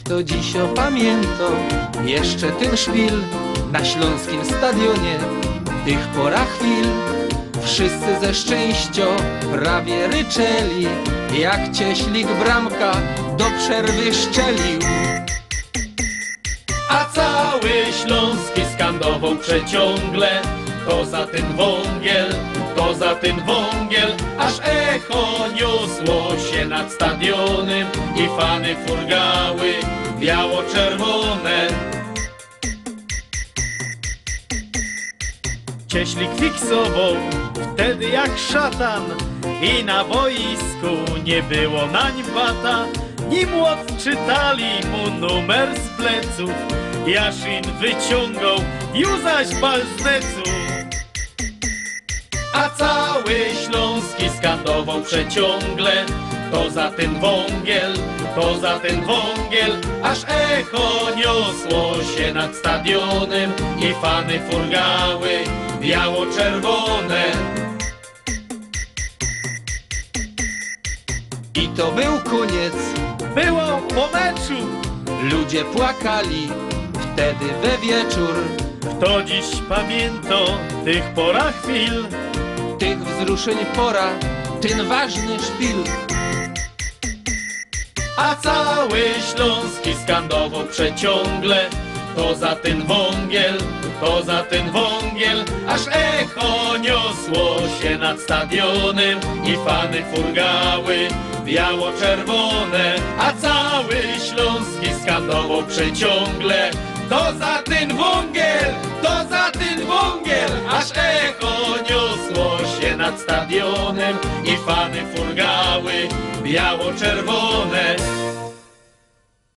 kto dziś opamięta jeszcze ten szpil na śląskim stadionie. Tych porach chwil wszyscy ze szczęścia prawie ryczeli, jak cieślik bramka do przerwy szczelił. A cały Śląski skandował przeciągle: to za ten wągiel, to za ten wągiel, aż echo niosło się nad stadionem i fany furgały biało-czerwone. Cieślik fiksował wtedy jak szatan i na boisku nie było nań bata. Ni młot czytali mu numer z pleców, Jaszyn wyciągał już zaś bal z necu. A cały Śląski skandował przeciągle: to za ten wągiel, to za ten wągiel, aż echo niosło się nad stadionem i fany furgały biało-czerwone. I to był koniec, Było po meczu. ludzie płakali wtedy we wieczór. Kto dziś pamięta tych porach chwil, Tych wzruszeń pora, ten ważny szpil. a cały Śląski skandował przeciągle: to za ten wągiel, to za ten wągiel, aż echo niosło się nad stadionem i fany furgały biało-czerwone. A cały Śląski skandował przeciągle: to za ten wągiel, to za ten wągiel, aż echo niosło się nad stadionem i fany furgały biało-czerwone.